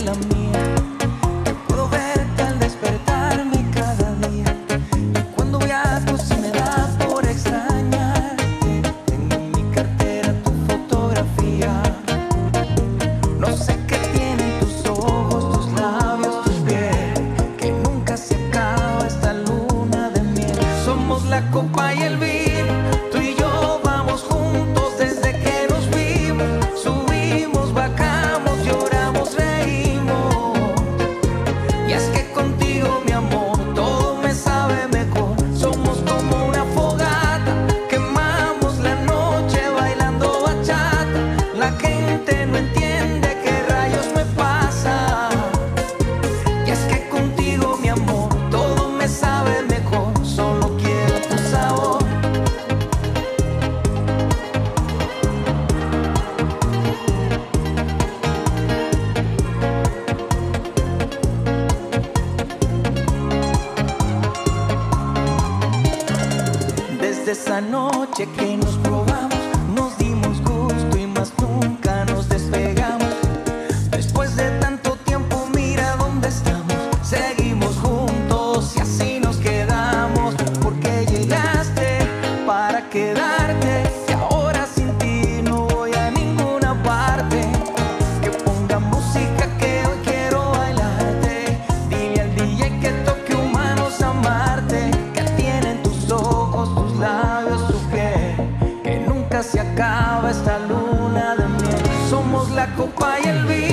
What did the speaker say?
la mía, que puedo verte al despertarme cada día. Y cuando viajo se me da por extrañarte. Tengo en mi cartera tu fotografía. No sé qué tienen tus ojos, tus labios, tus pies, que nunca se acaba esta luna de miel. Somos la copa y el vino, tú y yo vamos juntos desde que nos vimos. Subimos, bajamos, lloramos, reímos. Y es que contigo, mi amor, todo me sabe mejor. Somos como una fogata, quemamos la noche bailando bachata. La gente no entiende qué rayos me pasa. Y es que contigo, mi amor, todo me sabe mejor. Solo quiero tu sabor. Desde esa noche que nos probamos, nos dimos gusto y más nunca nos despegamos. Después de tanto tiempo, mira dónde estamos. Seguimos juntos y así nos quedamos. Porque llegaste para quedarte y ahora sin ti no voy a ninguna parte. Que ponga música que hoy quiero bailarte. Dile al DJ que toque humanos amarte. Que tienen tus ojos, tus labios, tu piel, que nunca se acaba esta luna de miel. Somos la copa y el vino.